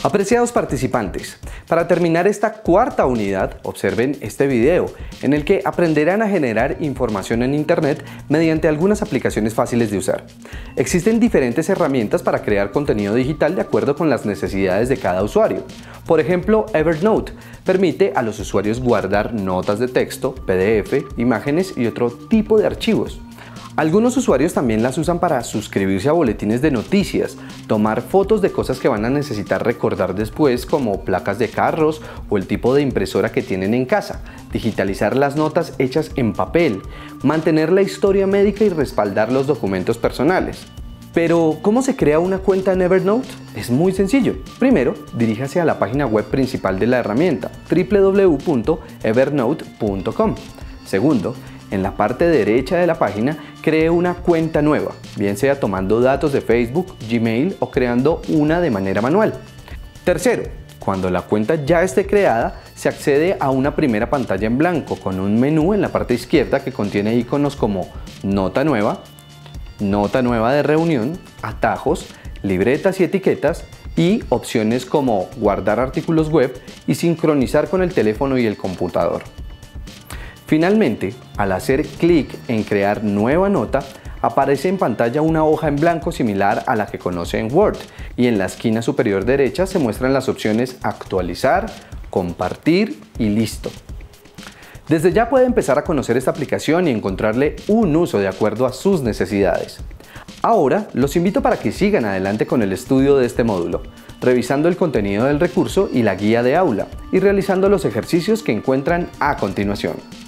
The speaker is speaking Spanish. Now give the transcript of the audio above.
Apreciados participantes, para terminar esta cuarta unidad, observen este video en el que aprenderán a generar información en Internet mediante algunas aplicaciones fáciles de usar. Existen diferentes herramientas para crear contenido digital de acuerdo con las necesidades de cada usuario. Por ejemplo, Evernote permite a los usuarios guardar notas de texto, PDF, imágenes y otro tipo de archivos. Algunos usuarios también las usan para suscribirse a boletines de noticias, tomar fotos de cosas que van a necesitar recordar después, como placas de carros o el tipo de impresora que tienen en casa, digitalizar las notas hechas en papel, mantener la historia médica y respaldar los documentos personales. Pero, ¿cómo se crea una cuenta en Evernote? Es muy sencillo. Primero, diríjase a la página web principal de la herramienta, www.evernote.com. Segundo, en la parte derecha de la página, cree una cuenta nueva, bien sea tomando datos de Facebook, Gmail o creando una de manera manual. Tercero, cuando la cuenta ya esté creada, se accede a una primera pantalla en blanco con un menú en la parte izquierda que contiene iconos como nota nueva de reunión, atajos, libretas y etiquetas y opciones como guardar artículos web y sincronizar con el teléfono y el computador. Finalmente, al hacer clic en crear nueva nota, aparece en pantalla una hoja en blanco similar a la que conoce en Word y en la esquina superior derecha se muestran las opciones actualizar, compartir y listo. Desde ya puede empezar a conocer esta aplicación y encontrarle un uso de acuerdo a sus necesidades. Ahora los invito para que sigan adelante con el estudio de este módulo, revisando el contenido del recurso y la guía de aula y realizando los ejercicios que encuentran a continuación.